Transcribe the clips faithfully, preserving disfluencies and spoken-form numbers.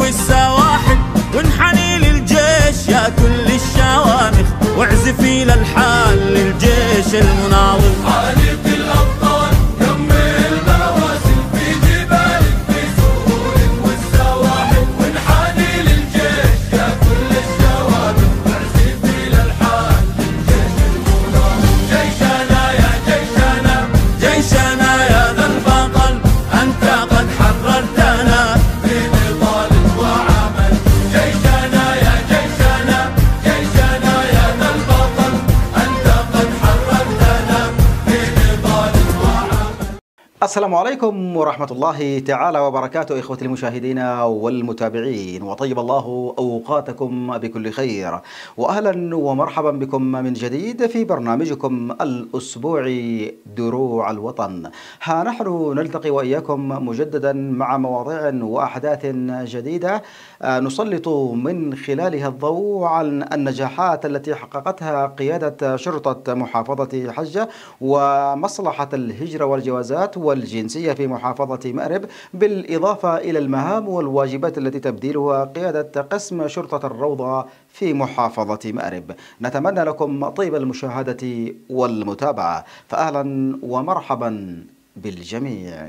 والسواحل، وانحني للجيش يا كل الشوامخ، واعزفي للحال للجيش المناضل. عالق الأبطال يم المواسم في جبالك في سهول والسواحل، وانحني للجيش يا كل الشوامخ، واعزفي للحال للجيش المناضل. جيشنا يا جيشنا جيشنا يا ذا البطل، أنت قد حررتنا في نضال وعمل. جيشنا يا جيشنا جيشنا يا ذا البطل، أنت قد حررتنا في نضال وعمل. السلام عليكم ورحمة الله تعالى وبركاته إخوتي المشاهدين والمتابعين، وطيب الله أوقاتكم بكل خير، وأهلا ومرحبا بكم من جديد في برنامجكم الأسبوعي دروع الوطن. ها نحن نلتقي وإياكم مجددا مع مواضيع وأحداث جديدة نسلط من خلالها الضوء عن النجاحات التي حققتها قيادة شرطة محافظة حجة ومصلحة الهجرة والجوازات والجنسية في محافظة مأرب، بالإضافة إلى المهام والواجبات التي تبديلها قيادة قسم شرطة الروضة في محافظة مأرب. نتمنى لكم طيب المشاهدة والمتابعة، فأهلا ومرحبا بالجميع.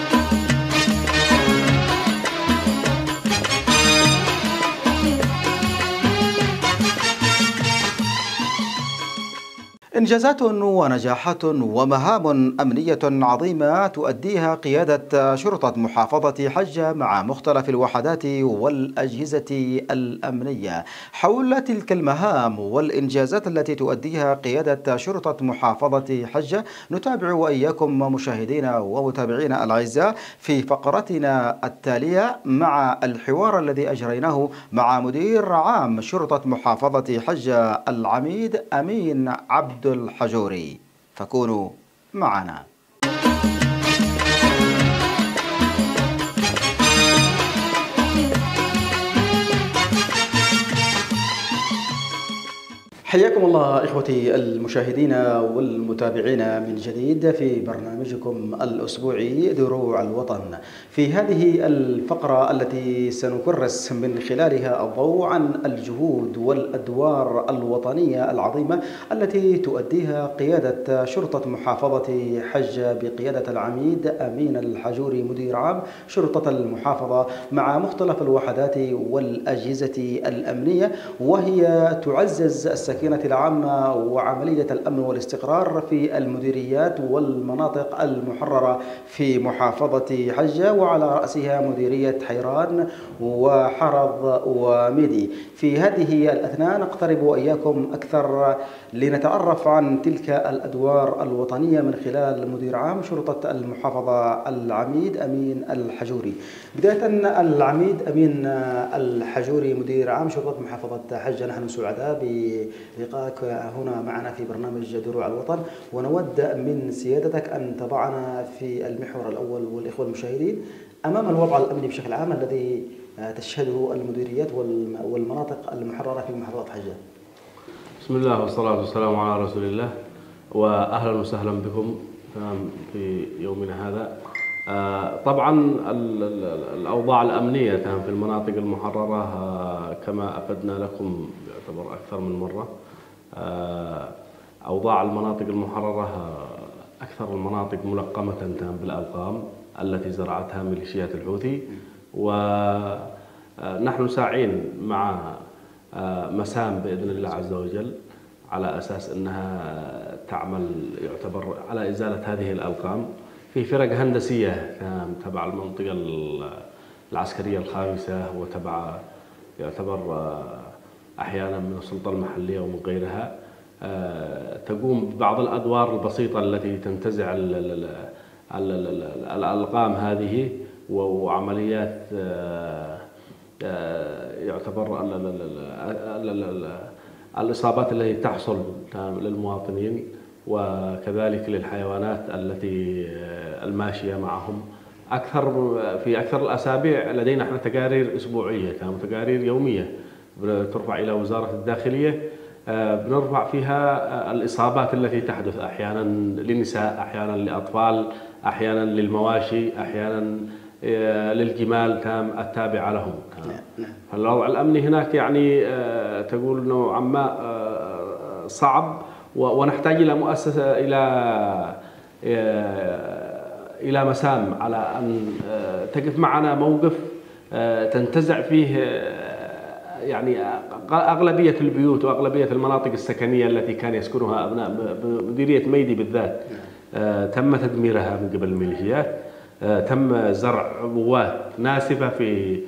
إنجازات ونجاحات ومهام أمنية عظيمة تؤديها قيادة شرطة محافظة حجة مع مختلف الوحدات والأجهزة الأمنية. حول تلك المهام والإنجازات التي تؤديها قيادة شرطة محافظة حجة نتابع وإياكم مشاهدينا ومتابعينا الأعزاء في فقرتنا التالية مع الحوار الذي أجريناه مع مدير عام شرطة محافظة حجة العميد أمين عبد الحجوري، فكونوا معنا. حياكم الله إخوتي المشاهدين والمتابعين من جديد في برنامجكم الأسبوعي دروع الوطن. في هذه الفقرة التي سنكرس من خلالها الضوء عن الجهود والأدوار الوطنية العظيمة التي تؤديها قيادة شرطة محافظة حجة بقيادة العميد أمين الحجوري مدير عام شرطة المحافظة مع مختلف الوحدات والأجهزة الأمنية، وهي تعزز السكينة العامة وعملية الأمن والاستقرار في المديريات والمناطق المحررة في محافظة حجة، وعلى رأسها مديرية حيران وحرض وميدي. في هذه الأثناء نقترب وإياكم أكثر لنتعرف عن تلك الأدوار الوطنية من خلال مدير عام شرطة المحافظة العميد أمين الحجوري. بداية العميد أمين الحجوري مدير عام شرطة محافظة حجة، نحن سعداء بلقائك هنا معنا في برنامج دروع الوطن، ونود من سيادتك أن تضعنا في المحور الأول والإخوة المشاهدين أمام الوضع الأمني بشكل عام الذي تشهده المديريات والمناطق المحررة في محافظة حجة. بسم الله والصلاة والسلام على رسول الله، وأهلا وسهلا بكم في يومنا هذا. طبعا الأوضاع الأمنية في المناطق المحررة كما أفدنا لكم يعتبر أكثر من مرة. أوضاع المناطق المحررة أكثر المناطق ملقمة بالألقام التي زرعتها ميليشيات الحوثي، ونحن ساعين مع مسام بإذن الله عز وجل على أساس أنها تعمل يعتبر على إزالة هذه الألقام في فرق هندسية تبع المنطقة العسكرية الخامسة وتبع يعتبر أحيانا من السلطة المحلية ومن غيرها، تقوم ببعض الأدوار البسيطة التي تنتزع الألقام هذه، وعمليات يعتبر الإصابات التي تحصل للمواطنين وكذلك للحيوانات التي الماشية معهم. أكثر في أكثر الأسابيع لدينا احنا تقارير أسبوعية، تقارير يومية ترفع إلى وزارة الداخلية، بنرفع فيها الإصابات التي تحدث أحيانا للنساء، أحيانا لأطفال، أحيانا للمواشي، أحيانا للجمال تام التابعة لهم. الوضع الأمني هناك يعني تقول نوعا ما صعب، ونحتاج إلى مؤسسة إلى إلى مسام على أن تقف معنا موقف تنتزع فيه يعني أغلبية البيوت وأغلبية المناطق السكنية التي كان يسكنها أبناء مديرية ميدي بالذات. تم تدميرها من قبل الميليشيات، تم زرع عبوات ناسفة في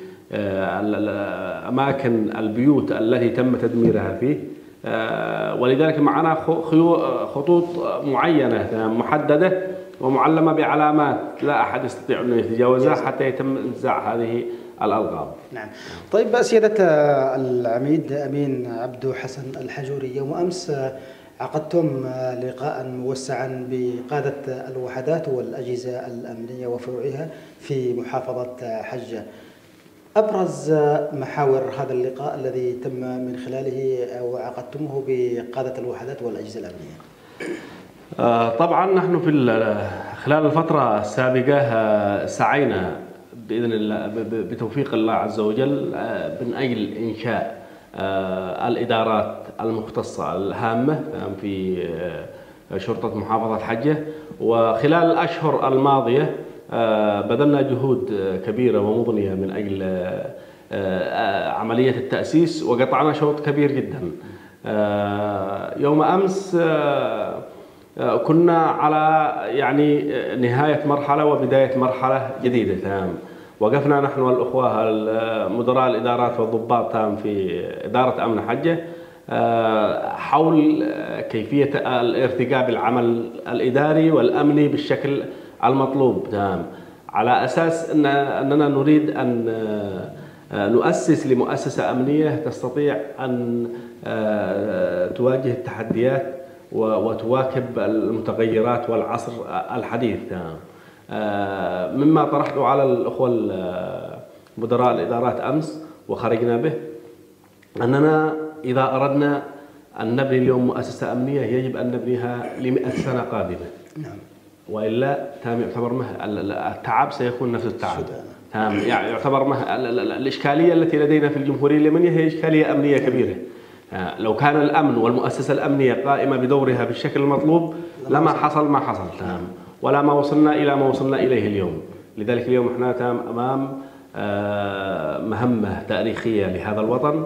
أماكن البيوت التي تم تدميرها فيه، ولذلك معنا خطوط معينة محددة ومعلمة بعلامات لا أحد يستطيع أن يتجاوزها حتى يتم انزاع هذه الألغام. نعم. طيب سيادة العميد أمين عبدو حسن الحجوري، يوم أمس عقدتم لقاء موسعا بقادة الوحدات والأجهزة الأمنية وفروعها في محافظة حجة. أبرز محاور هذا اللقاء الذي تم من خلاله وعقدتموه بقادة الوحدات والأجهزة الأمنية؟ طبعا نحن في خلال الفترة السابقة سعينا بإذن الله بتوفيق الله عز وجل من أجل إنشاء الإدارات المختصة الهامة في شرطة محافظة حجة، وخلال الأشهر الماضية بذلنا جهود كبيرة ومضنية من أجل عملية التأسيس، وقطعنا شوط كبير جدا. يوم أمس كنا على يعني نهاية مرحلة وبداية مرحلة جديدة تمام. وقفنا نحن والأخوة مدراء الإدارات والضباط تام في إدارة أمن حجة حول كيفية الارتقاء بالعمل الإداري والأمني بالشكل المطلوب تمام، على أساس أن أننا نريد أن نؤسس لمؤسسة أمنية تستطيع أن تواجه التحديات وتواكب المتغيرات والعصر الحديث تمام. مما طرحته على الأخوة مدراء الإدارات أمس وخرجنا به أننا إذا أردنا أن نبني اليوم مؤسسة أمنية يجب أن نبنيها لمئة سنة قادمة. نعم. وإلا تام يعتبر مه التعب سيكون نفس التعب. تام يعني يعتبر مه الإشكالية التي لدينا في الجمهورية اليمنية هي إشكالية أمنية كبيرة. لو كان الأمن والمؤسسة الأمنية قائمة بدورها بالشكل المطلوب لما حصل ما حصل تام، ولا ما وصلنا إلى ما وصلنا إليه اليوم. لذلك اليوم احنا تام أمام مهمة تاريخية لهذا الوطن،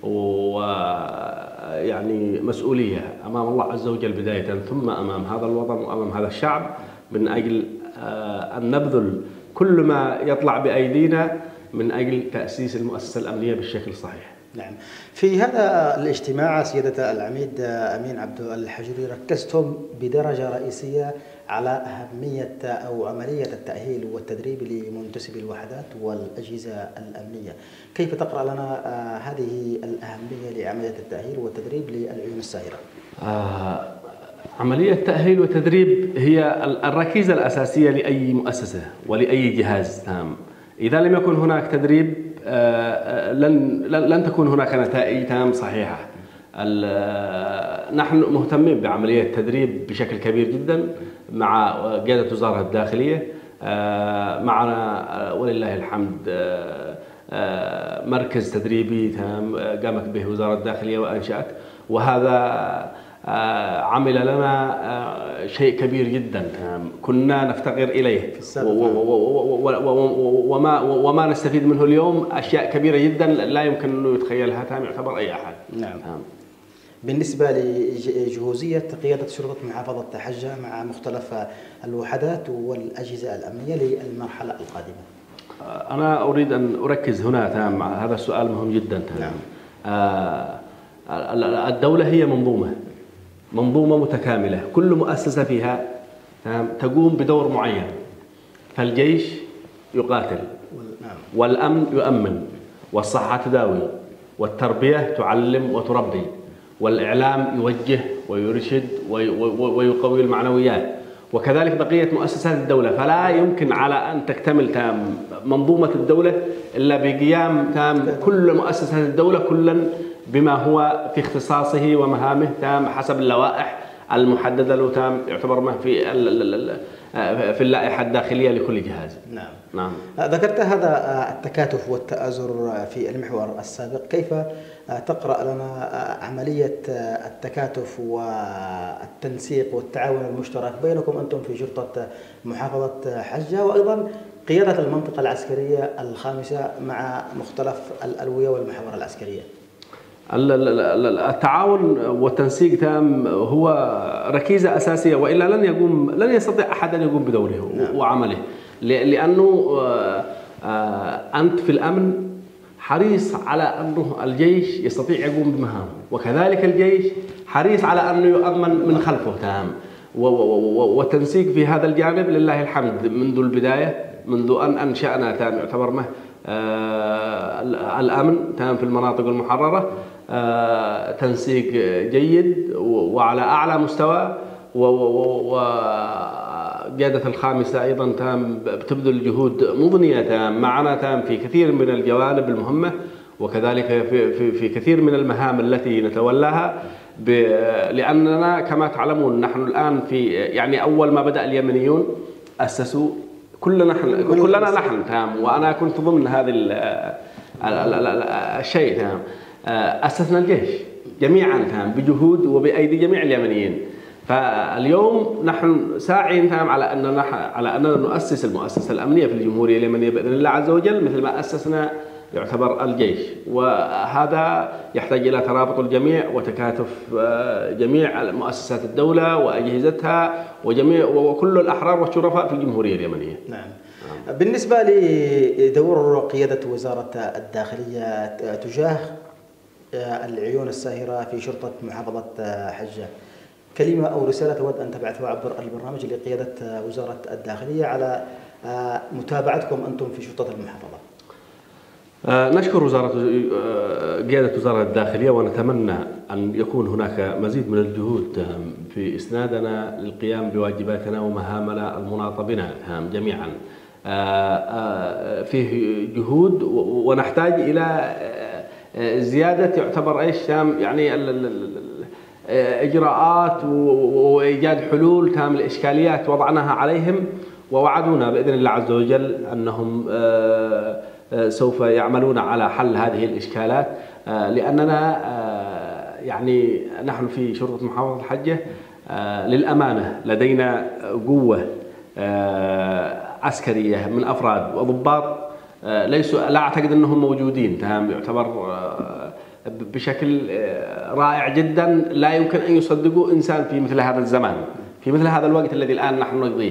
ويعني مسؤولية أمام الله عز وجل بداية، ثم أمام هذا الوطن وأمام هذا الشعب، من أجل أن نبذل كل ما يطلع بأيدينا من أجل تأسيس المؤسسة الأمنية بالشكل الصحيح. نعم. في هذا الاجتماع سيادة العميد أمين عبدو الحجوري ركزتم بدرجة رئيسية على أهمية أو عملية التأهيل والتدريب لمنتسبي الوحدات والأجهزة الأمنية. كيف تقرأ لنا هذه الأهمية لعملية التأهيل والتدريب للعيون السائرة؟ آه عملية تأهيل وتدريب هي الركيزة الأساسية لأي مؤسسة ولأي جهاز تام. إذا لم يكن هناك تدريب لن لن تكون هناك نتائج تام صحيحة. نحن مهتمين بعملية التدريب بشكل كبير جدا مع قيادة وزارة الداخلية. معنا ولله الحمد مركز تدريبي تام قامت به وزارة الداخلية وأنشأت، وهذا عمل لنا شيء كبير جدا كنا نفتقر إليه، وما وما نستفيد منه اليوم أشياء كبيرة جدا لا يمكن أن يتخيلها تام يعتبر أي أحد. نعم. بالنسبة لجهوزية قيادة شرطة محافظة حجة مع مختلف الوحدات والأجهزة الأمنية للمرحلة القادمة، أنا أريد أن أركز هنا تام. هذا السؤال مهم جدا تام. نعم. الدولة هي منظومة منظومة متكاملة، كل مؤسسة فيها تقوم بدور معين. فالجيش يقاتل، والأمن يؤمن، والصحة تداوي، والتربية تعلم وتربي، والإعلام يوجه ويرشد ويقوي المعنويات، وكذلك بقية مؤسسات الدولة. فلا يمكن على أن تكتمل تام منظومة الدولة إلا بقيام تام كل مؤسسات الدولة كلا بما هو في اختصاصه ومهامه تام حسب اللوائح المحددة له تام يعتبر ما في في اللائحة الداخلية لكل جهاز. نعم. نعم. ذكرت هذا التكاتف والتآزر في المحور السابق، كيف تقرأ لنا عملية التكاتف والتنسيق والتعاون المشترك بينكم أنتم في شرطة محافظة حجة وأيضا قيادة المنطقة العسكرية الخامسة مع مختلف الألوية والمحاور العسكرية؟ التعاون والتنسيق تام هو ركيزة أساسية، وإلا لن يقوم لن يستطيع أحد أن يقوم بدوره. نعم. وعمله، لأنه أنت في الأمن حريص على أنه الجيش يستطيع يقوم بمهامه، وكذلك الجيش حريص على أنه يؤمن من خلفه تام. والتنسيق في هذا الجانب لله الحمد منذ البداية، منذ أن أنشأنا تام يعتبر مه آه الأمن تام في المناطق المحررة آه تنسيق جيد وعلى أعلى مستوى، وقيادة الخامسة أيضا تام بتبذل جهود مضنية تام معنا تام في كثير من الجوانب المهمة، وكذلك في, في, في كثير من المهام التي نتولاها، لأننا كما تعلمون نحن الآن في يعني أول ما بدأ اليمنيون أسسوا كلنا نحن كلنا نحن تام، وأنا كنت ضمن هذا الشيء تام. أسسنا الجيش جميعا تام بجهود وبأيدي جميع اليمنيين. فاليوم نحن ساعين تام على أننا على أننا نؤسس المؤسسة الأمنية في الجمهورية اليمنية بإذن الله عز وجل، مثل ما أسسنا يعتبر الجيش. وهذا يحتاج إلى ترابط الجميع وتكاتف جميع مؤسسات الدولة وأجهزتها وجميع وكل الأحرار والشرفاء في الجمهورية اليمنية. نعم. بالنسبة لدور قيادة وزارة الداخلية تجاه العيون الساهرة في شرطة محافظة حجة، كلمة أو رسالة تود أن تبعثها عبر البرنامج لقيادة وزارة الداخلية على متابعتكم أنتم في شرطة المحافظة؟ نشكر وزارة قيادة وزارة الداخلية، ونتمنى أن يكون هناك مزيد من الجهود في إسنادنا للقيام بواجباتنا ومهامنا المناطة بنا جميعا. فيه جهود ونحتاج إلى زيادة يعتبر إيش يعني إجراءات وإيجاد حلول تام الإشكاليات وضعناها عليهم، ووعدونا بإذن الله عز وجل أنهم سوف يعملون على حل هذه الإشكالات، لأننا يعني نحن في شرطة محافظة حجة للأمانة لدينا قوة عسكرية من أفراد وضباط ليسوا لا أعتقد أنهم موجودين تمام، يعتبر بشكل رائع جدا لا يمكن أن يصدقوا إنسان في مثل هذا الزمان، في مثل هذا الوقت الذي الآن نحن نقضيه.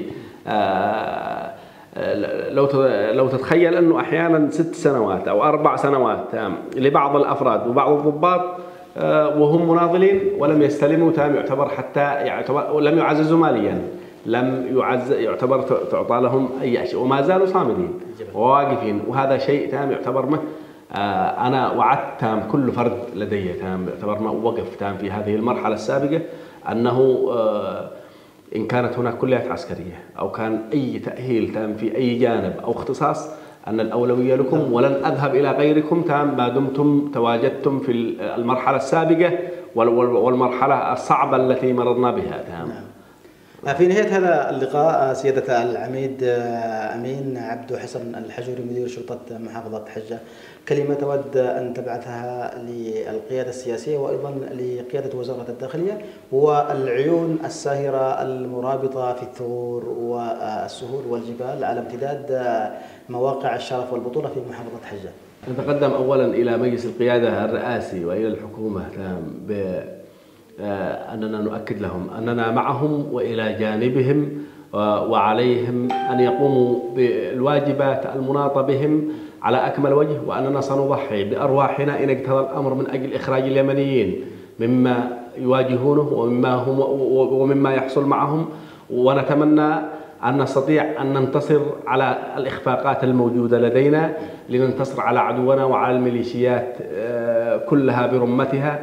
لو لو تتخيل أنه أحيانا ست سنوات أو أربع سنوات تمام لبعض الأفراد وبعض الضباط وهم مناضلين ولم يستلموا تمام، يعتبر حتى يعتبر لم يعززوا ماليا، لم يعز يعتبر تعطى لهم أي شيء، وما زالوا صامدين وواقفين، وهذا شيء تام يعتبر ما أنا وعدت تام كل فرد لدي تام يعتبر ما وقف تام في هذه المرحلة السابقة أنه إن كانت هناك كليات عسكرية أو كان أي تأهيل تام في أي جانب أو اختصاص أن الأولوية لكم، ولن أذهب إلى غيركم تام ما دمتم تواجدتم في المرحلة السابقة والمرحلة الصعبة التي مررنا بها تام. في نهاية هذا اللقاء سيادة العميد أمين عبد حسن الحجوري مدير شرطة محافظة حجة، كلمة تود أن تبعثها للقيادة السياسية وأيضا لقيادة وزارة الداخلية والعيون الساهرة المرابطة في الثغور والسهول والجبال على امتداد مواقع الشرف والبطولة في محافظة حجة؟ نتقدم أولا إلى مجلس القيادة الرئاسي وإلى الحكومة ب أننا نؤكد لهم أننا معهم وإلى جانبهم، وعليهم أن يقوموا بالواجبات المناطة بهم على أكمل وجه، وأننا سنضحي بأرواحنا إن اقتضى الأمر من أجل إخراج اليمنيين مما يواجهونه ومما هم ومما يحصل معهم، ونتمنى أن نستطيع أن ننتصر على الإخفاقات الموجودة لدينا لننتصر على عدونا وعلى الميليشيات كلها برمتها.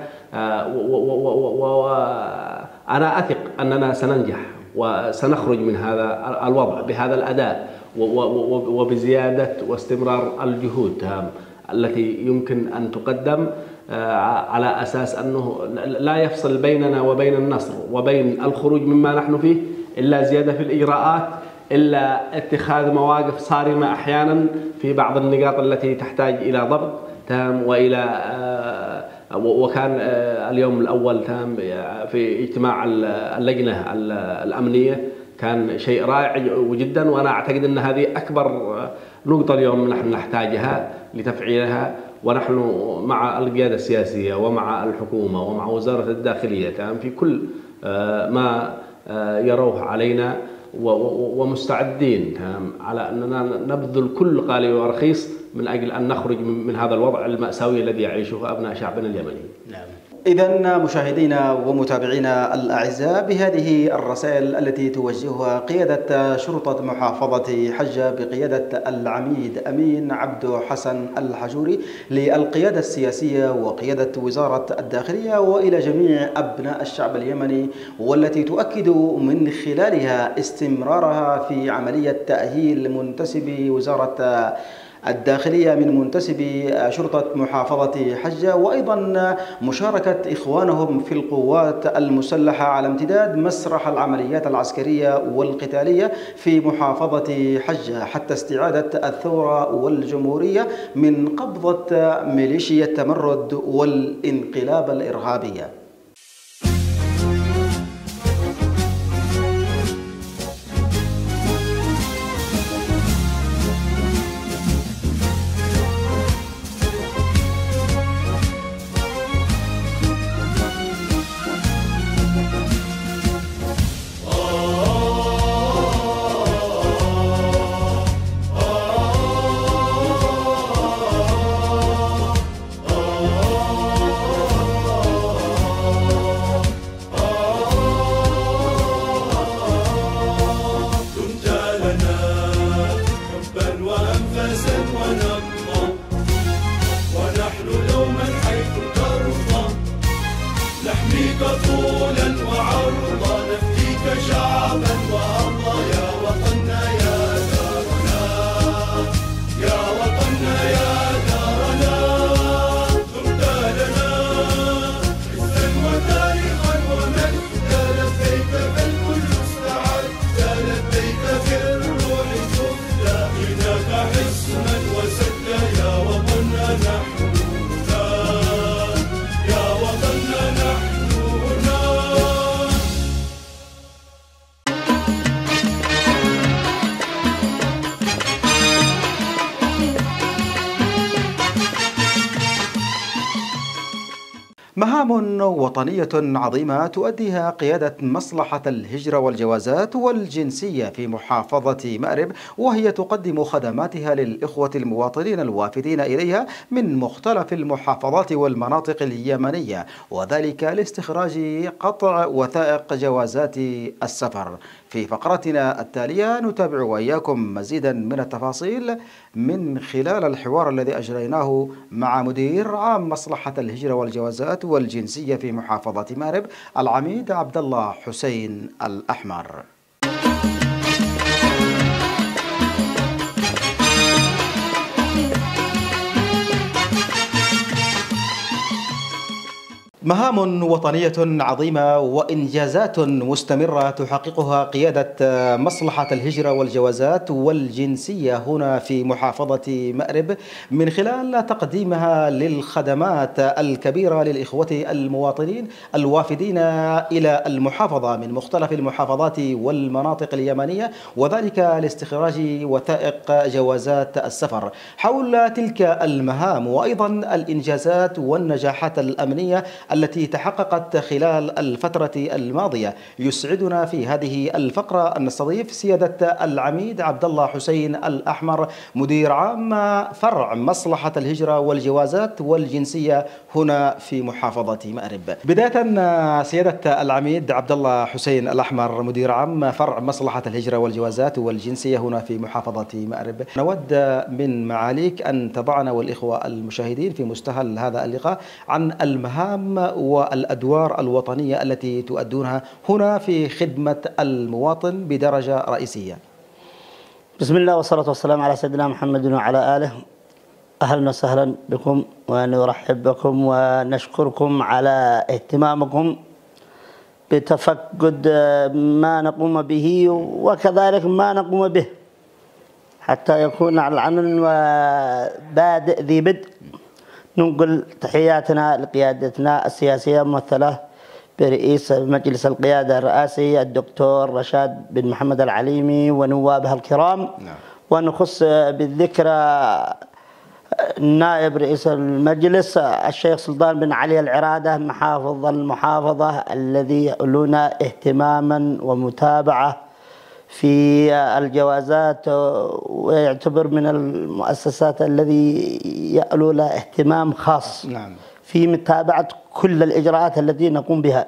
وأنا أثق أننا سننجح وسنخرج من هذا الوضع بهذا الأداء وبزيادة واستمرار الجهود التي يمكن أن تقدم على أساس أنه لا يفصل بيننا وبين النصر وبين الخروج مما نحن فيه إلا زيادة في الإجراءات، إلا اتخاذ مواقف صارمة أحيانا في بعض النقاط التي تحتاج إلى ضبط تام وإلى وكان اليوم الأول تام في اجتماع اللجنة الأمنية كان شيء رائع جدا، وأنا أعتقد أن هذه أكبر نقطة اليوم نحن نحتاجها لتفعيلها، ونحن مع القيادة السياسية ومع الحكومة ومع وزارة الداخلية تام في كل ما يروه علينا ومستعدين على أننا نبذل كل غالي ورخيص من أجل أن نخرج من هذا الوضع المأساوي الذي يعيشه أبناء شعبنا اليمني. نعم. إذا مشاهدينا ومتابعينا الأعزاء، بهذه الرسائل التي توجهها قيادة شرطة محافظة حجة بقيادة العميد أمين عبد حسن الحجوري للقيادة السياسية وقيادة وزارة الداخلية وإلى جميع أبناء الشعب اليمني، والتي تؤكد من خلالها استمرارها في عملية تأهيل منتسبي وزارة الداخلية من منتسبي شرطة محافظة حجة، وأيضا مشاركة إخوانهم في القوات المسلحة على امتداد مسرح العمليات العسكرية والقتالية في محافظة حجة حتى استعادة الثورة والجمهورية من قبضة ميليشيا التمرد والانقلاب الإرهابية. مهام وطنية عظيمة تؤديها قيادة مصلحة الهجرة والجوازات والجنسية في محافظة مأرب، وهي تقدم خدماتها للإخوة المواطنين الوافدين إليها من مختلف المحافظات والمناطق اليمنية، وذلك لاستخراج قطع وثائق جوازات السفر. في فقرتنا التالية نتابع وإياكم مزيدا من التفاصيل من خلال الحوار الذي أجريناه مع مدير عام مصلحة الهجرة والجوازات والجنسية في محافظة مأرب العميد عبد الله حسين الأحمر. مهام وطنية عظيمة وإنجازات مستمرة تحققها قيادة مصلحة الهجرة والجوازات والجنسية هنا في محافظة مأرب من خلال تقديمها للخدمات الكبيرة للإخوة المواطنين الوافدين إلى المحافظة من مختلف المحافظات والمناطق اليمنية، وذلك لاستخراج وثائق جوازات السفر. حول تلك المهام وأيضا الإنجازات والنجاحات الأمنية التي تحققت خلال الفترة الماضية، يسعدنا في هذه الفقرة أن نستضيف سيادة العميد عبد الله حسين الأحمر مدير عام فرع مصلحة الهجرة والجوازات والجنسية هنا في محافظة مأرب. بداية سيادة العميد عبد الله حسين الأحمر مدير عام فرع مصلحة الهجرة والجوازات والجنسية هنا في محافظة مأرب، نود من معاليك أن تضعنا والإخوة المشاهدين في مستهل هذا اللقاء عن المهام والأدوار الوطنية التي تؤدونها هنا في خدمة المواطن بدرجة رئيسية. بسم الله والصلاة والسلام على سيدنا محمد وعلى آله. أهلا وسهلا بكم، ونرحب بكم ونشكركم على اهتمامكم بتفقد ما نقوم به وكذلك ما نقوم به، حتى يكون العمل وبادئ ذي بدء. ننقل تحياتنا لقيادتنا السياسية ممثلة برئيس مجلس القيادة الرئاسي الدكتور رشاد بن محمد العليمي ونوابه الكرام. نعم. ونخص بالذكرى نائب رئيس المجلس الشيخ سلطان بن علي العرادة محافظ المحافظة، الذي يؤلون اهتماما ومتابعة في الجوازات، ويعتبر من المؤسسات الذي يألو له اهتمام خاص. نعم. في متابعة كل الإجراءات التي نقوم بها.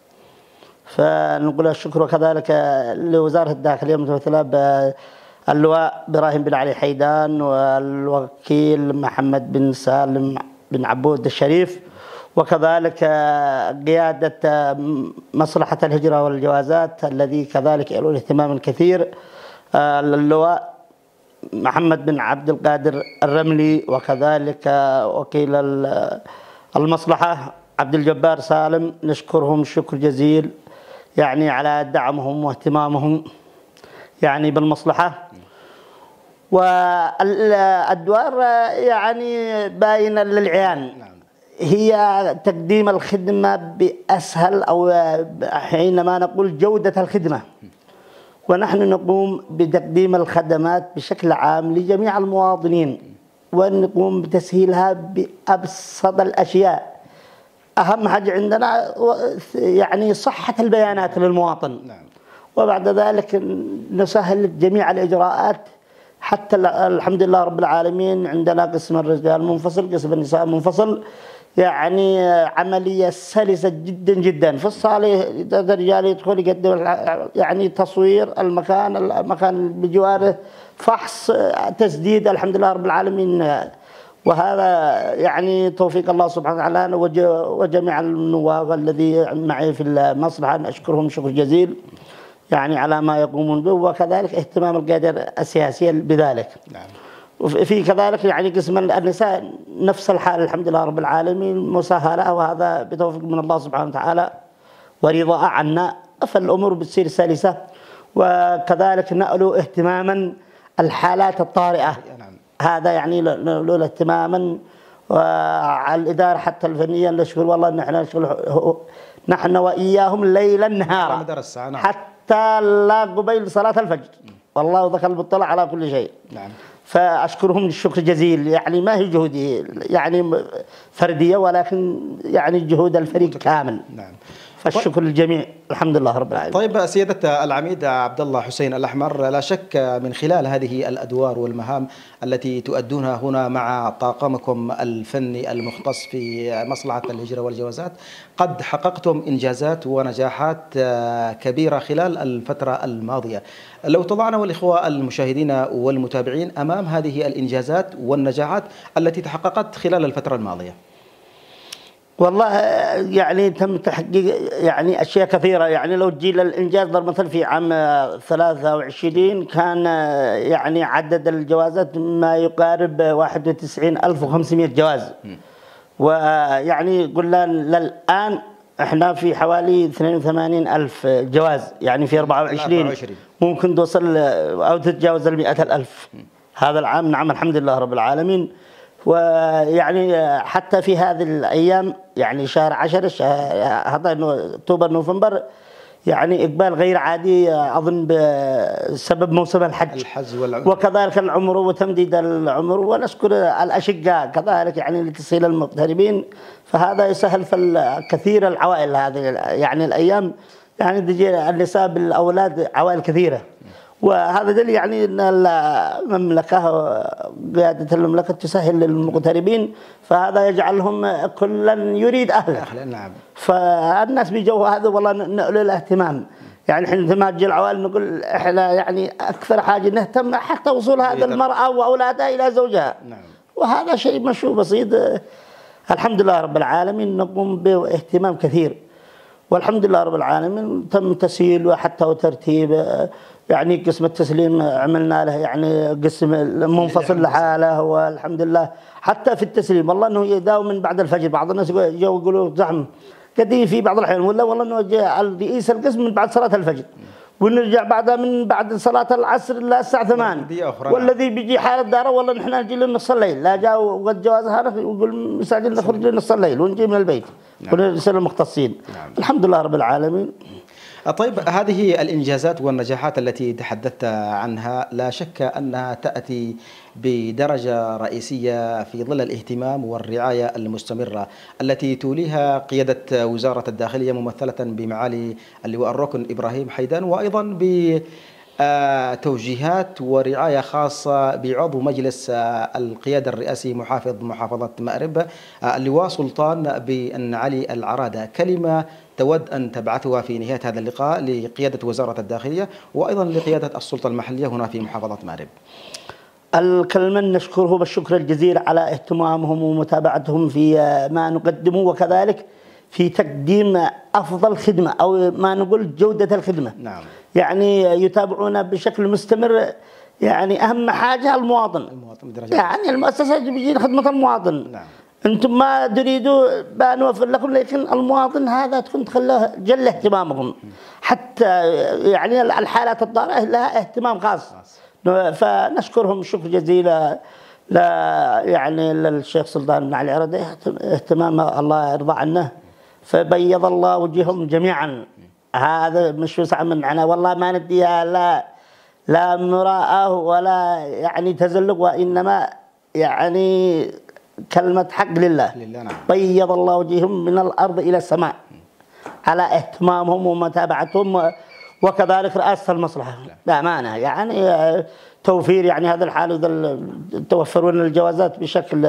فنقول الشكر وكذلك لوزارة الداخلية المتمثلة باللواء إبراهيم بن علي حيدان والوكيل محمد بن سالم بن عبود الشريف، وكذلك قيادة مصلحة الهجرة والجوازات الذي كذلك له الاهتمام الكثير، اللواء محمد بن عبد القادر الرملي، وكذلك وكيل المصلحة عبد الجبار سالم. نشكرهم شكر جزيل يعني على دعمهم واهتمامهم يعني بالمصلحة. والأدوار يعني باينة للعيان، هي تقديم الخدمة بأسهل، أو حينما نقول جودة الخدمة، ونحن نقوم بتقديم الخدمات بشكل عام لجميع المواطنين، ونقوم بتسهيلها بأبسط الأشياء. أهم حاجة عندنا يعني صحة البيانات للمواطن. نعم. وبعد ذلك نسهل جميع الإجراءات، حتى الحمد لله رب العالمين عندنا قسم الرجال منفصل، قسم النساء منفصل، يعني عملية سلسة جدا جدا. في الصالة الرجال يدخل يقدم يعني تصوير المكان، المكان بجواره فحص، تسديد، الحمد لله رب العالمين. وهذا يعني توفيق الله سبحانه وتعالى وجميع النواب الذي معي في المصلحة، أشكرهم شكر جزيل يعني على ما يقومون به، وكذلك اهتمام القيادة السياسية بذلك. نعم. وفي كذلك يعني قسم النساء نفس الحال، الحمد لله رب العالمين مسهلة، وهذا بتوفيق من الله سبحانه وتعالى ورضاء عنا، فالأمور بتصير سلسة. وكذلك نألو اهتماما الحالات الطارئة. نعم. هذا يعني له اهتماما، وعلى الإدارة حتى الفنية نشكر والله ان احنا نشكر نحن وإياهم ليلا نهارا حتى لا قبيل صلاة الفجر، والله ذكر المطلع على كل شيء. نعم. فأشكرهم الشكر جزيل، يعني ما هي جهودي يعني فردية، ولكن يعني جهود الفريق كامل. نعم. فالشكر للجميع، الحمد لله رب العالمين. طيب سيادة العميد عبد الله حسين الأحمر، لا شك من خلال هذه الأدوار والمهام التي تؤدونها هنا مع طاقمكم الفني المختص في مصلحة الهجرة والجوازات، قد حققتم إنجازات ونجاحات كبيرة خلال الفترة الماضية. لو تضعنا والإخوة المشاهدين والمتابعين أمام هذه الإنجازات والنجاحات التي تحققت خلال الفترة الماضية. والله يعني تم تحقيق يعني أشياء كثيرة. يعني لو تجي للإنجاز ضرب مثل في عام ثلاثة وعشرين كان يعني عدد الجوازات ما يقارب واحد وتسعين ألف وخمسمائة جواز، ويعني قلنا للآن احنا في حوالي اثنين وثمانين ألف جواز، يعني في أربعة وعشرين ممكن توصل أو تتجاوز المئة الألف هذا العام. نعم الحمد لله رب العالمين. ويعني حتى في هذه الأيام يعني شهر عشر هذا أكتوبر نوفمبر يعني إقبال غير عادي أظن بسبب موسم الحج, الحج وكذلك العمر وتمديد العمر، ونشكر الأشقاء كذلك يعني لتسهيل المغتربين، فهذا يسهل في الكثير العوائل هذه يعني الأيام، يعني تجي النساء بالأولاد عوائل كثيرة. وهذا دليل يعني أن المملكة قيادة المملكة تسهل للمغتربين، فهذا يجعلهم كلا يريد أهله. نعم. فالناس بيجوا هذا والله نقول الاهتمام، يعني عندما تجي العوائل نقول احنا يعني أكثر حاجة نهتم حتى وصول هذه المرأة وأولادها إلى زوجها. نعم. وهذا شيء مشروع بسيط الحمد لله رب العالمين نقوم به اهتمام كثير. والحمد لله رب العالمين تم تسهيل وحتى وترتيب. يعني قسم التسليم عملنا له يعني قسم منفصل لحاله، والحمد لله حتى في التسليم والله انه يداوم من بعد الفجر. بعض الناس جو يقولوا زحمه قد في بعض الاحيان، ولا والله انه جاء رئيس القسم من بعد صلاه الفجر، ونرجع بعدها من بعد صلاه العصر للساعه ثمانية. والذي بيجي حاله داره والله نحن نجي لنص الليل، لا جاء وقت جواز هذا يقول مستعجل نخرج لنص الليل ونجي من البيت. نعم. ونرسل المختصين. نعم. الحمد لله رب العالمين. طيب، هذه الإنجازات والنجاحات التي تحدثت عنها لا شك أنها تأتي بدرجة رئيسية في ظل الاهتمام والرعاية المستمرة التي توليها قيادة وزارة الداخلية ممثلة بمعالي اللواء الركن إبراهيم حيدان، وأيضا ب توجيهات ورعاية خاصة بعضو مجلس القيادة الرئاسي محافظ محافظة مأرب اللواء سلطان بن علي العرادة. كلمة تود أن تبعثها في نهاية هذا اللقاء لقيادة وزارة الداخلية وأيضا لقيادة السلطة المحلية هنا في محافظة مأرب. الكلمة نشكره بالشكر الجزيل على اهتمامهم ومتابعتهم في ما نقدمه، وكذلك في تقديم أفضل خدمة أو ما نقول جودة الخدمة. نعم. يعني يتابعونا بشكل مستمر. يعني أهم حاجة المواطن. المواطن بدرجة يعني المؤسسة بيجي خدمة المواطن. نعم. أنتم ما تريدوا بنوفر لكم، لكن المواطن هذا تكون تخلوه جل اهتمامكم. حتى يعني الحالات الطارئة لها اهتمام خاص. فنشكرهم شكر جزيلا لا يعني للشيخ سلطان بن علي العرادة، اهتمام الله يرضى عنه، فبيض الله وجههم جميعا. هذا مش وسع مننا والله، ما نديها لا لا مراءة ولا يعني تزلق، وإنما يعني كلمة حق لله. لله. نعم. بيض الله وجههم من الأرض إلى السماء على اهتمامهم ومتابعتهم، وكذلك رئاسة المصلحة بأمانة. يعني توفير يعني هذا الحال وذا توفرون الجوازات بشكل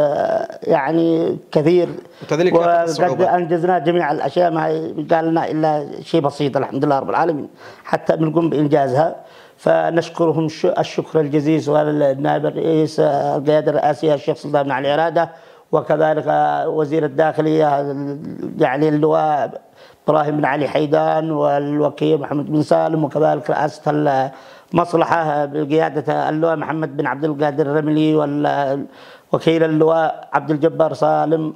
يعني كثير، وقد أنجزنا جميع الأشياء، ما قال لنا إلا شيء بسيط الحمد لله رب العالمين حتى بنقوم بإنجازها. فنشكرهم الشكر الجزيل سواء النائب الرئيس القيادة الرئاسية الشيخ سلطان بن علي العرادة، وكذلك وزير الداخلية يعني اللواء إبراهيم بن علي حيدان، والوكيل محمد بن سالم، وكذلك رئاسة المصلحة بقيادة اللواء محمد بن عبد القادر الرملي، والوكيل اللواء عبد الجبار سالم.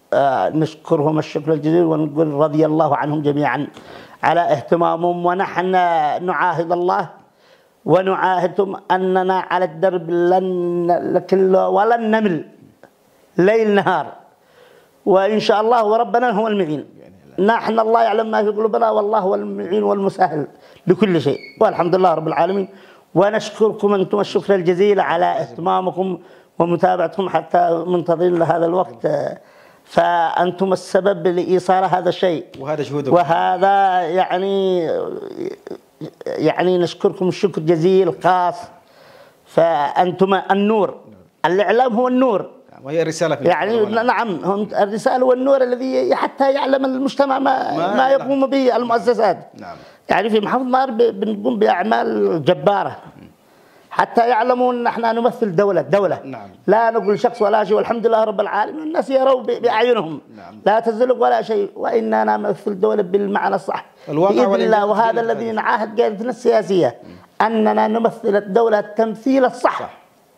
نشكرهم الشكر الجزيل ونقول رضي الله عنهم جميعا على اهتمامهم. ونحن نعاهد الله ونعاهدهم أننا على الدرب لن ولن نمل ليل نهار، وإن شاء الله وربنا هو المعين. نحن الله يعلم ما في قلوبنا، والله هو المعين والمسهل لكل شيء، والحمد لله رب العالمين. ونشكركم أنتم الشكر الجزيل على اهتمامكم ومتابعتكم حتى منتظرين لهذا الوقت، فأنتم السبب لإيصال هذا الشيء، وهذا جهودكم، وهذا يعني يعني نشكركم الشكر جزيل خاص. فأنتم النور، الإعلام هو النور، وهي الرسالة في يعني نعم هم الرسالة والنور الذي حتى يعلم المجتمع ما, ما, ما يقوم به المؤسسات. نعم. يعني في محافظة مأرب بنقوم بأعمال جبارة حتى يعلموا أن احنا نمثل دولة دولة. نعم. لا نقول شخص ولا شيء، والحمد لله رب العالمين الناس يروا بأعينهم. نعم. لا تزلق ولا شيء، وإننا نمثل دولة بالمعنى الصح بإذن الله. وهذا الذي نعاهد قيادتنا السياسية أننا نمثل الدولة التمثيل الصح. صح.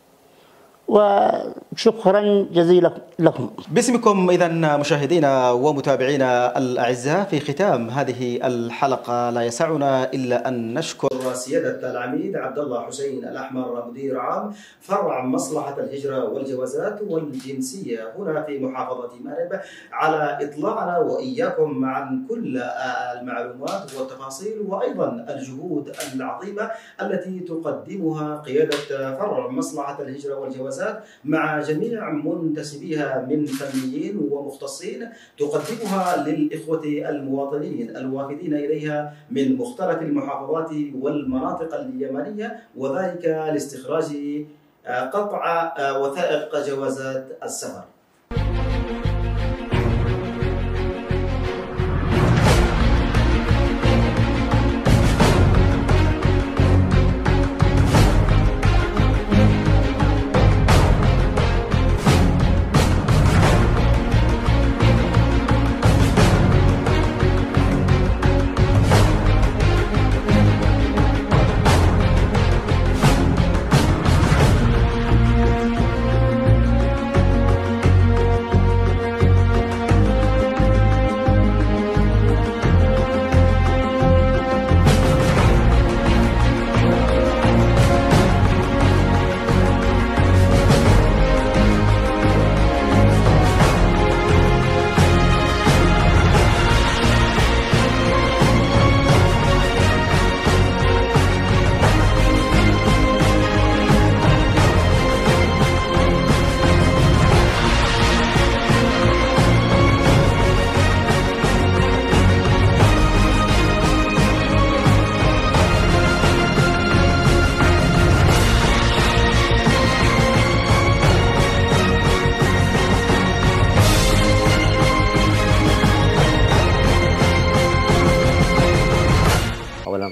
وشكرا جزيلا لكم. باسمكم إذا مشاهدينا ومتابعينا الأعزاء، في ختام هذه الحلقة لا يسعنا إلا أن نشكر سيادة العميد عبد الله حسين الأحمر مدير عام فرع مصلحة الهجرة والجوازات والجنسية هنا في محافظة مأرب على إطلاعنا وإياكم عن كل المعلومات والتفاصيل، وأيضا الجهود العظيمة التي تقدمها قيادة فرع مصلحة الهجرة والجوازات مع جميع منتسبيها من فنيين ومختصين، تقدمها للإخوة المواطنين الوافدين إليها من مختلف المحافظات والمناطق اليمنية، وذلك لاستخراج قطع وثائق جوازات السفر.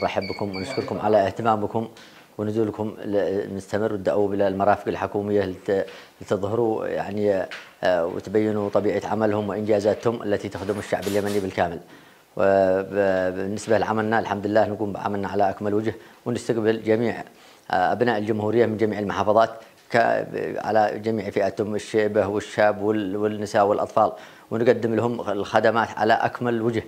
ونرحب بكم ونشكركم على اهتمامكم ونزولكم المستمر وتدعوا بالمرافق الحكومية لتظهروا يعني وتبينوا طبيعة عملهم وإنجازاتهم التي تخدم الشعب اليمني بالكامل. وبالنسبة لعملنا الحمد لله نقوم بعملنا على أكمل وجه ونستقبل جميع أبناء الجمهورية من جميع المحافظات على جميع فئاتهم الشيبة والشاب والنساء والأطفال، ونقدم لهم الخدمات على أكمل وجه.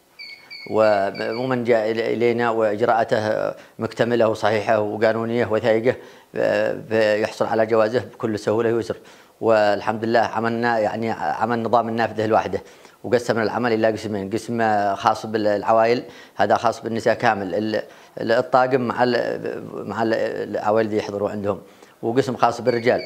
ومن جاء إلينا وإجراءاته مكتملة وصحيحة وقانونية وثائقة يحصل على جوازه بكل سهولة ويسر. والحمد لله عملنا يعني عمل نظام النافذة الواحدة، وقسمنا العمل إلى قسمين، قسم خاص بالعوائل هذا خاص بالنساء كامل الطاقم مع مع العوائل اللي يحضروا عندهم، وقسم خاص بالرجال.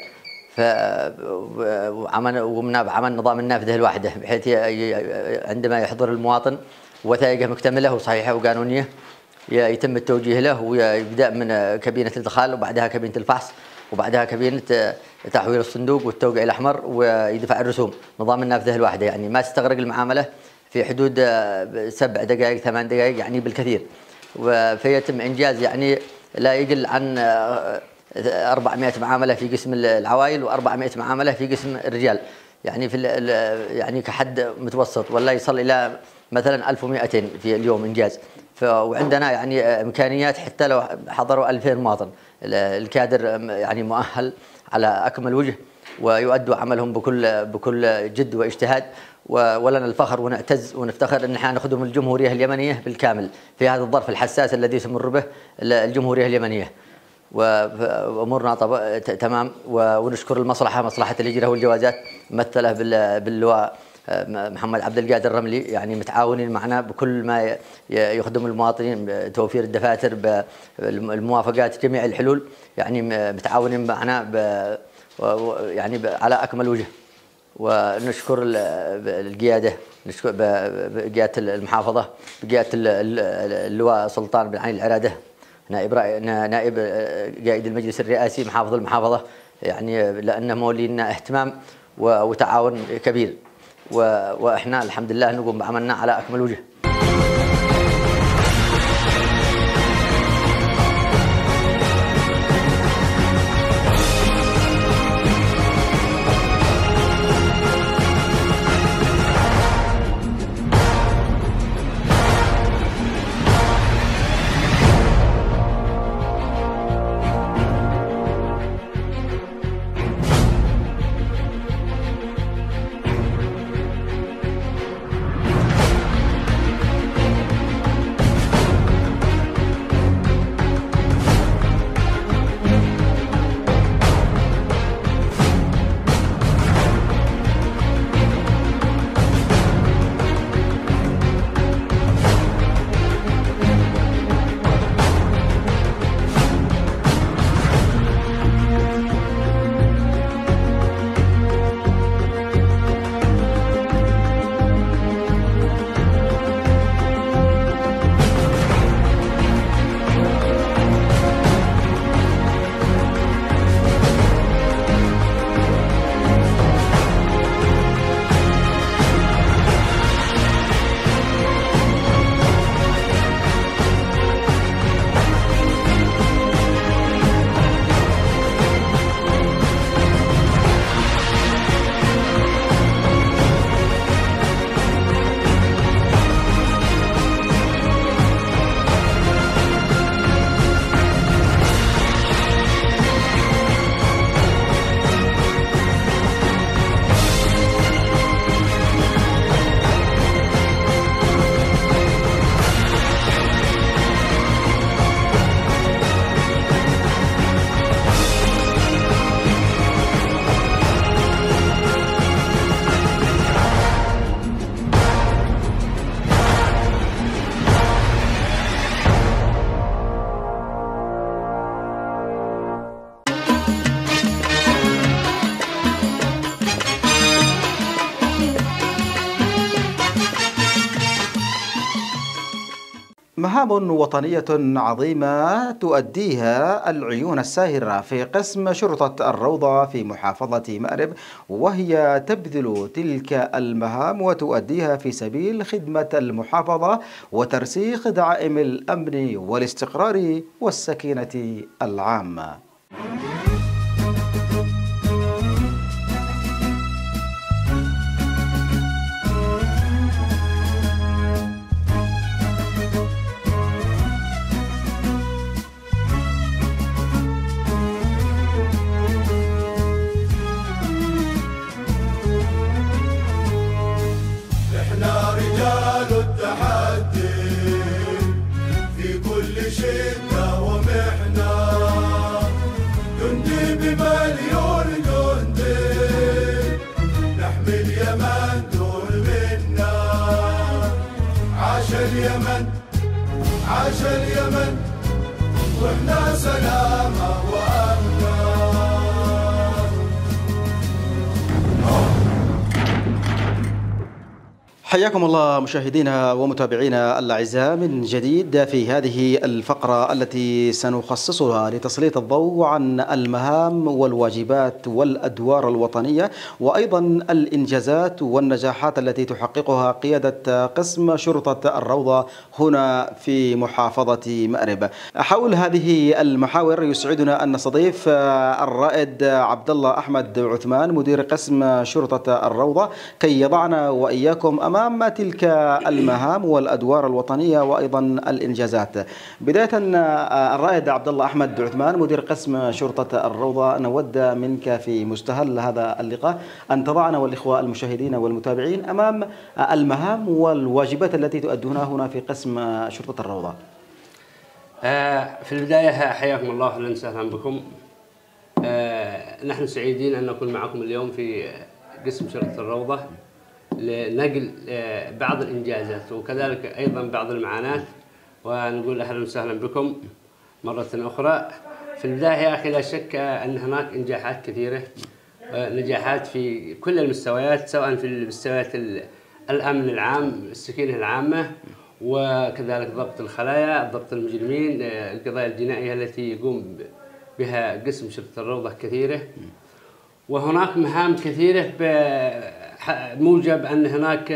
فعمل وقمنا بعمل نظام النافذة الواحدة بحيث عندما يحضر المواطن وثائقه مكتملة وصحيحة وقانونية يتم التوجيه له، ويبدأ من كابينة الادخال وبعدها كابينة الفحص وبعدها كابينة تحويل الصندوق والتوقيع الأحمر ويدفع الرسوم. نظام النافذة الواحدة يعني ما تستغرق المعاملة في حدود سبع دقائق ثمان دقائق يعني بالكثير، فيتم إنجاز يعني لا يقل عن أربعمائة معاملة في قسم العوائل وأربعمائة معاملة في قسم الرجال، يعني في يعني كحد متوسط، ولا يصل إلى مثلا ألف ومئتين في اليوم إنجاز. وعندنا يعني إمكانيات حتى لو حضروا ألفين مواطن الكادر يعني مؤهل على أكمل وجه ويؤدوا عملهم بكل بكل جد واجتهاد. ولنا الفخر ونعتز ونفتخر ان احنا نخدم الجمهوريه اليمنيه بالكامل في هذا الظرف الحساس الذي تمر به الجمهوريه اليمنيه، وامورنا تمام. ونشكر المصلحه مصلحه الهجره والجوازات ممثله باللواء محمد عبد القادر الرملي، يعني متعاونين معنا بكل ما يخدم المواطنين بتوفير الدفاتر بالموافقات جميع الحلول، يعني متعاونين معنا يعني على اكمل وجه. ونشكر القياده، نشكر بقياده المحافظه بقياده اللواء سلطان بن علي العراده نائب نائب قائد المجلس الرئاسي محافظ المحافظه، يعني لانه مولينا اهتمام وتعاون كبير، واحنا الحمد لله نقوم بعملنا على اكمل وجه. مهام وطنية عظيمة تؤديها العيون الساهرة في قسم شرطة الروضة في محافظة مأرب، وهي تبذل تلك المهام وتؤديها في سبيل خدمة المحافظة وترسيخ دعائم الأمن والاستقرار والسكينة العامة. اليمن عاش اليمن واحنا سلامة وأمنا. حياكم الله مشاهدينا ومتابعينا الأعزاء من جديد في هذه الفقرة التي سنخصصها لتسليط الضوء عن المهام والواجبات والأدوار الوطنية وأيضا الإنجازات والنجاحات التي تحققها قيادة قسم شرطة الروضة هنا في محافظة مأرب. حول هذه المحاور يسعدنا أن نستضيف الرائد عبد الله أحمد عثمان مدير قسم شرطة الروضة كي يضعنا وإياكم أمام أمام تلك المهام والأدوار الوطنية وأيضا الإنجازات. بداية الرائد عبد الله أحمد عثمان مدير قسم شرطة الروضة، نود منك في مستهل هذا اللقاء أن تضعنا والإخوة المشاهدين والمتابعين أمام المهام والواجبات التي تؤدونها هنا في قسم شرطة الروضة. في البداية حياكم الله أهلا وسهلا بكم. نحن سعيدين أن نكون معكم اليوم في قسم شرطة الروضة لنقل بعض الإنجازات وكذلك أيضا بعض المعاناة، ونقول أهلا وسهلا بكم مرة أخرى. في البداية يا أخي لا شك أن هناك إنجاحات كثيرة، نجاحات في كل المستويات، سواء في مستويات الأمن العام، السكينة العامة، وكذلك ضبط الخلايا، ضبط المجرمين، القضايا الجنائية التي يقوم بها قسم شرطة الروضة كثيرة. وهناك مهام كثيرة بموجب أن هناك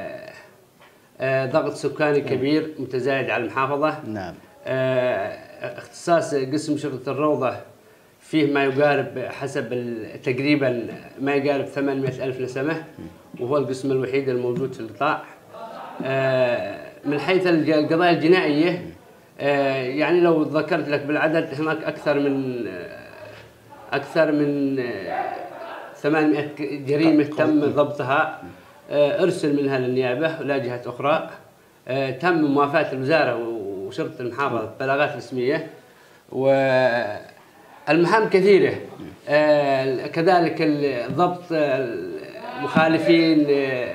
ضغط سكاني كبير متزايد على المحافظة. نعم. اختصاص قسم شرطة الروضة فيه ما يقارب حسب تقريبا ما يقارب ثمانمئة ألف نسمة، وهو القسم الوحيد الموجود في القطاع. من حيث القضايا الجنائية يعني لو ذكرت لك بالعدد هناك أكثر من أكثر من ثمانمئة جريمة تم ضبطها، أرسل منها للنيابة ولا جهات أخرى. تم موافاة الوزارة وشرطة المحافظة ببلاغات رسمية، والمهام كثيرة. كذلك ضبط المخالفين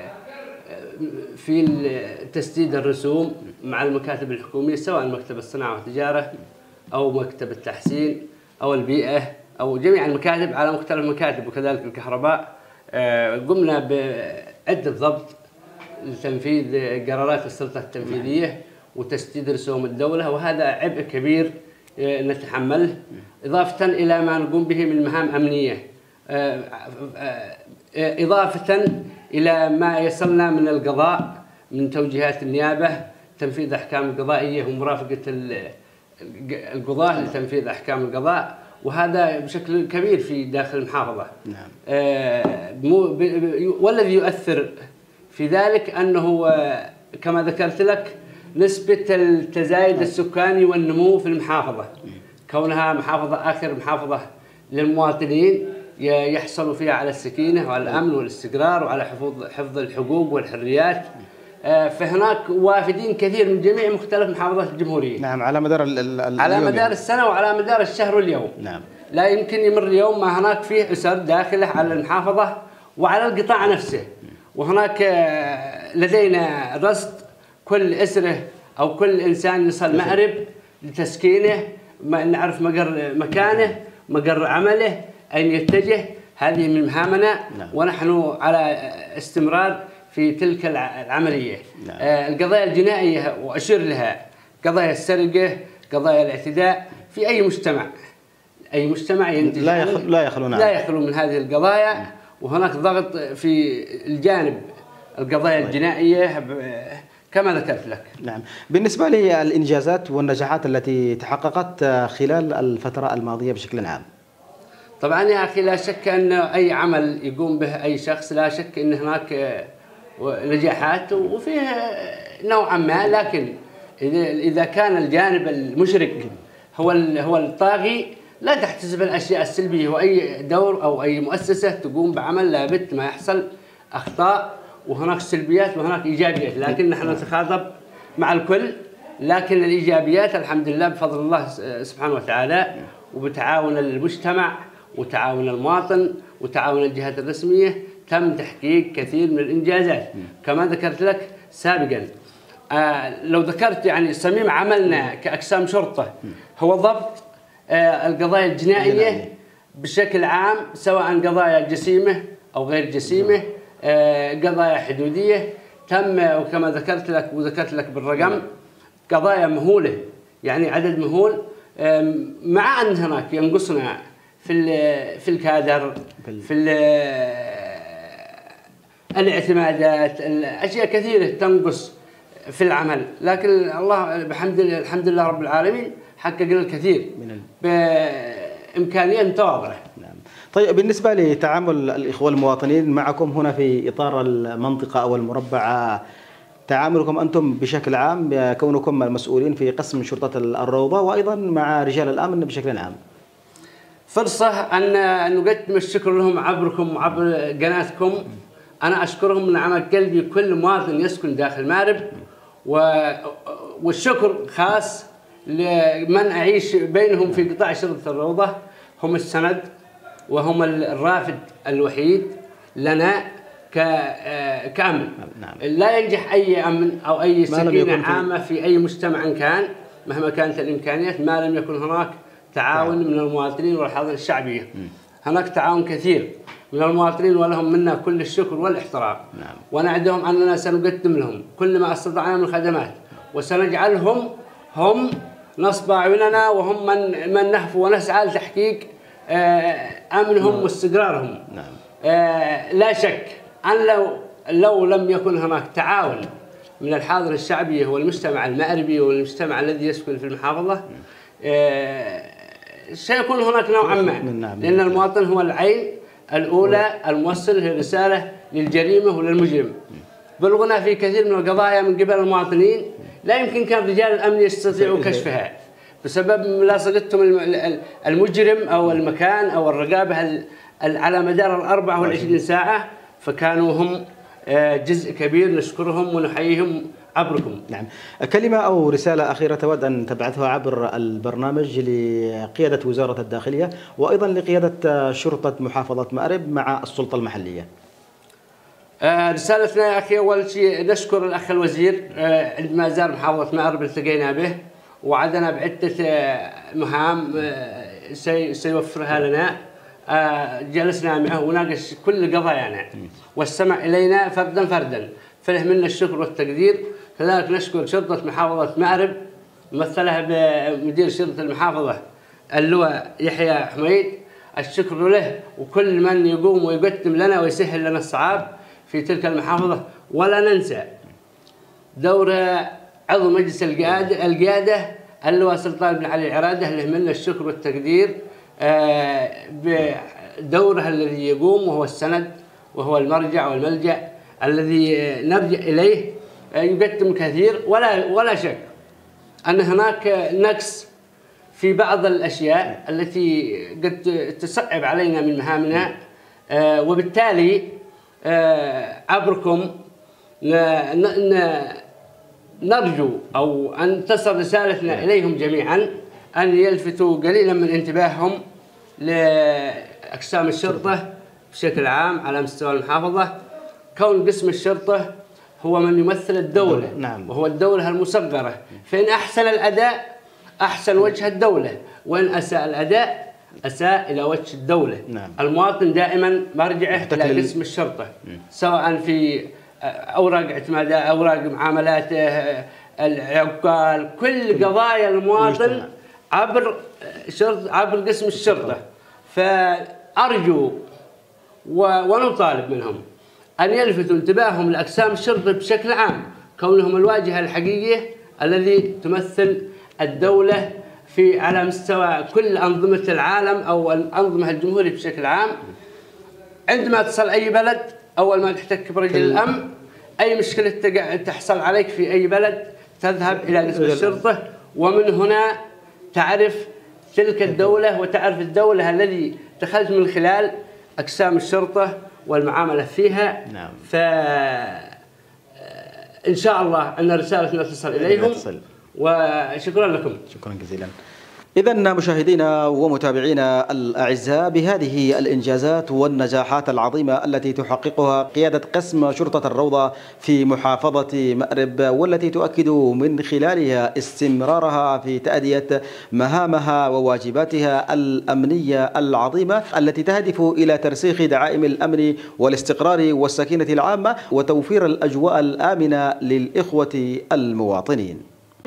في تسديد الرسوم مع المكاتب الحكومية، سواء مكتب الصناعة والتجارة أو مكتب التحسين أو البيئة أو جميع المكاتب على مختلف المكاتب، وكذلك الكهرباء. قمنا بعدة ضبط لتنفيذ قرارات السلطة التنفيذية وتسديد رسوم الدولة، وهذا عبء كبير نتحمله، إضافة إلى ما نقوم به من مهام أمنية، إضافة إلى ما يصلنا من القضاء من توجيهات النيابة، تنفيذ أحكام القضائية ومرافقة القضاة لتنفيذ أحكام القضاء، وهذا بشكل كبير في داخل المحافظة. نعم. آه والذي يؤثر في ذلك أنه كما ذكرت لك نسبة التزايد السكاني والنمو في المحافظة، كونها محافظة آخر محافظة للمواطنين يحصلوا فيها على السكينة وعلى الأمن والاستقرار وعلى حفظ حفظ الحقوق والحريات. فهناك وافدين كثير من جميع مختلف محافظات الجمهورية. نعم، على مدار ال ال على مدار السنة وعلى مدار الشهر واليوم. نعم. لا يمكن يمر يوم ما هناك فيه أسر داخلة على المحافظة وعلى القطاع نفسه. وهناك لدينا رصد كل أسرة أو كل إنسان يصل مأرب لتسكينه، ما نعرف مقر مكانه، مقر عمله، أين يتجه. هذه من مهامنا. نعم. ونحن على استمرار في تلك العملية. نعم. آه القضايا الجنائية وأشير لها قضايا السرقة، قضايا الاعتداء في أي مجتمع. أي مجتمع ينتج لا يخلو لا يخلو نعم. لا يخلو من هذه القضايا، وهناك ضغط في الجانب القضايا الجنائية كما ذكرت لك. نعم. بالنسبة للإنجازات والنجاحات التي تحققت خلال الفترة الماضية بشكل عام. طبعا يا أخي لا شك أن أي عمل يقوم به أي شخص لا شك أن هناك نجاحات وفيه نوعا ما، لكن إذا كان الجانب المشرك هو هو الطاغي لا تحتسب الأشياء السلبية، وأي دور أو أي مؤسسة تقوم بعمل لابد ما يحصل أخطاء وهناك سلبيات وهناك إيجابيات، لكن نحن نتخاطب مع الكل. لكن الإيجابيات الحمد لله بفضل الله سبحانه وتعالى وبتعاون المجتمع وتعاون المواطن وتعاون الجهات الرسمية تم تحقيق كثير من الإنجازات كما ذكرت لك سابقا. آه لو ذكرت يعني صميم عملنا كأقسام شرطة هو ضبط آه القضايا الجنائية بشكل عام، سواء قضايا جسيمة أو غير جسيمة، آه قضايا حدودية تم، وكما ذكرت لك وذكرت لك بالرقم قضايا مهولة، يعني عدد مهول، آه مع أن هناك ينقصنا في في الكادر، في الاعتمادات، الأشياء كثيرة تنقص في العمل، لكن الله بحمد الحمد لله رب العالمين حققنا الكثير بإمكانية متواضعة. نعم. طيب بالنسبة لتعامل الإخوة المواطنين معكم هنا في إطار المنطقة أو المربع، تعاملكم أنتم بشكل عام كونكم المسؤولين في قسم شرطة الروضة وأيضا مع رجال الأمن بشكل عام. فرصة أن نقدم الشكر لهم عبركم وعبر قناتكم. أنا أشكرهم من عمق قلبي كل مواطن يسكن داخل مأرب، والشكر خاص لمن أعيش بينهم في قطاع شرطة الروضة، هم السند وهم الرافد الوحيد لنا كأمن. نعم. لا ينجح أي أمن أو أي سكينة عامة في أي مجتمع كان مهما كانت الإمكانيات ما لم يكن هناك تعاون من المواطنين والحاضنة الشعبية. هناك تعاون كثير من المواطنين ولهم منا كل الشكر والاحترام. نعم. ونعدهم أننا سنقدم لهم كل ما استطعنا من الخدمات، وسنجعلهم هم نصب أعيننا وهم من من نهفو ونسعى لتحقيق أمنهم نعم. واستقرارهم. نعم. لا شك أن لو لو لم يكن هناك تعاون من الحاضنة الشعبية والمجتمع المأربي والمجتمع الذي يسكن في المحافظة سيكون هناك نوعا ما، لأن المواطن هو العين الأولى الموصل الرسالة للجريمة وللمجرم. بلغنا في كثير من القضايا من قبل المواطنين لا يمكن كان رجال الأمن يستطيعوا كشفها بسبب ملاصقتهم المجرم أو المكان أو الرقابة على مدار الأربعة والعشرين ساعة، فكانوا هم جزء كبير نشكرهم ونحييهم عبركم. نعم. كلمة أو رسالة أخيرة تود أن تبعثها عبر البرنامج لقيادة وزارة الداخلية وأيضا لقيادة شرطة محافظة مأرب مع السلطة المحلية. آه رسالتنا يا أخي أول شيء نشكر الأخ الوزير آه عندما زار محافظة مأرب التقينا به وعدنا بعدة آه مهام آه سي سيوفرها لنا. آه جلسنا معه وناقش كل قضايانا واستمع إلينا فردا فردا، فله منا الشكر والتقدير. كذلك نشكر شرطة محافظة مأرب ممثلها بمدير شرطة المحافظة اللواء يحيى حميد، الشكر له وكل من يقوم ويقدم لنا ويسهل لنا الصعاب في تلك المحافظة. ولا ننسى دور عضو مجلس القيادة القيادة اللواء سلطان بن علي العرادة، له منا الشكر والتقدير بدوره الذي يقوم وهو السند وهو المرجع والملجأ الذي نرجع إليه. يقدم كثير، ولا ولا شك أن هناك نقص في بعض الأشياء التي قد تصعب علينا من مهامنا، وبالتالي عبركم نرجو أو أن تصل رسالتنا إليهم جميعا أن يلفتوا قليلا من انتباههم لأقسام الشرطة بشكل عام على مستوى المحافظة. كون قسم الشرطة هو من يمثل الدولة، نعم. وهو الدولة المصغرة، فإن أحسن الأداء أحسن وجه الدولة، وإن أساء الأداء أساء إلى وجه الدولة. نعم. المواطن دائما مرجعه إلى قسم الشرطة، سواء في أوراق اعتمادات، أوراق معاملاته، العقال، كل قضايا المواطن عبر شرط عبر قسم الشرطة. فأرجو ونطالب منهم أن يلفتوا انتباههم لأقسام الشرطة بشكل عام، كونهم الواجهة الحقيقية الذي تمثل الدولة في على مستوى كل أنظمة العالم أو الأنظمة الجمهورية بشكل عام. عندما تصل أي بلد أول ما تحتك برجل الأمن، أي مشكلة تحصل عليك في أي بلد تذهب إلى قسم الشرطة، ومن هنا تعرف تلك الدولة وتعرف الدولة الذي دخلت من خلال أقسام الشرطة والمعاملة فيها. نعم. فإن شاء الله أن رسالتنا تصل إليهم، وشكرا لكم. شكرا جزيلا. إذن مشاهدينا ومتابعينا الأعزاء، بهذه الإنجازات والنجاحات العظيمة التي تحققها قيادة قسم شرطة الروضة في محافظة مأرب، والتي تؤكد من خلالها استمرارها في تأدية مهامها وواجباتها الأمنية العظيمة التي تهدف إلى ترسيخ دعائم الأمن والاستقرار والسكينة العامة وتوفير الأجواء الآمنة للإخوة المواطنين.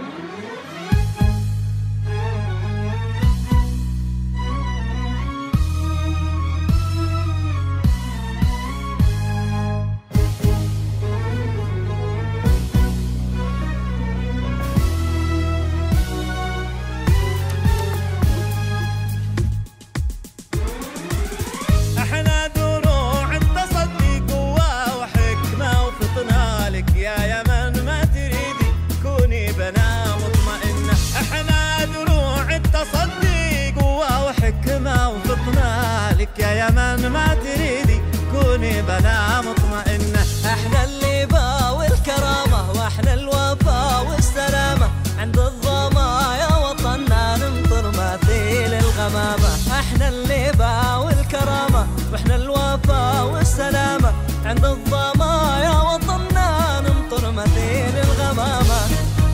يا يمن ما تريدي كوني بنا مطمئنة، احنا الليبة والكرامة واحنا الوفا والسلامة، عند الظما يا وطننا نمطر مثيل الغمامة. احنا الليبة والكرامة واحنا الوفا والسلامة، عند الظما يا وطننا نمطر مثيل الغمامة.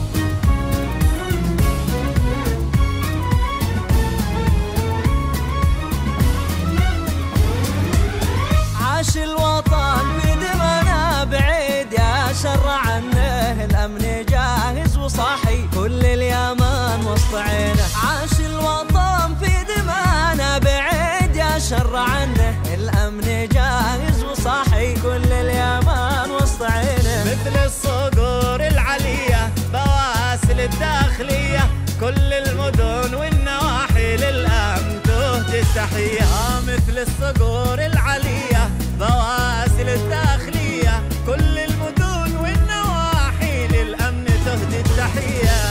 عاش الوطن بدمنا بعيد يا شر عنه، الأمن جاهز وصاحي كل اليمن وسط عينه. عاش الوطن في دمنا بعيد يا شر عنه، الأمن جاهز وصاحي كل اليمن وسط عينه. مثل الصقور العلية بواسل الداخلية، كل المدن والنواحي للأمن تهدي التحية. مثل الصقور العلية بواسل الداخلية، كل المدن والنواحي للأمن تهدي التحية.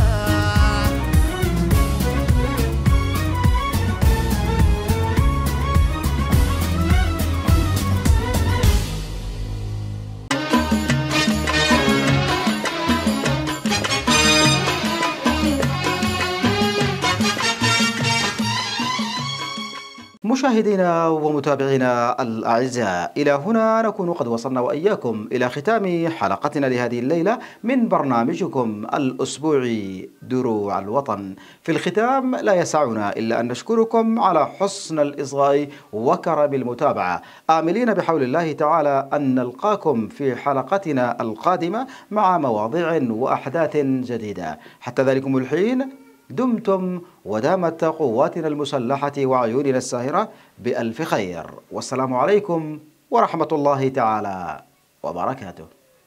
مشاهدينا ومتابعينا الأعزاء، إلى هنا نكون قد وصلنا وإياكم إلى ختام حلقتنا لهذه الليلة من برنامجكم الأسبوعي دروع الوطن. في الختام لا يسعنا إلا أن نشكركم على حسن الإصغاء وكرم المتابعة، آملين بحول الله تعالى أن نلقاكم في حلقتنا القادمة مع مواضيع وأحداث جديدة. حتى ذلكم الحين دمتم ودامت قواتنا المسلحة وعيوننا الساهرة بألف خير، والسلام عليكم ورحمة الله تعالى وبركاته.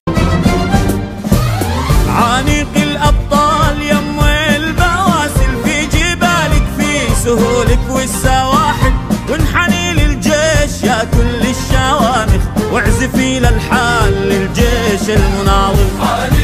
عانق الأبطال يم البواسل في جبالك، في سهولك والسواحل، وانحني للجيش يا كل الشوامخ، واعزفي للحال للجيش المناضل.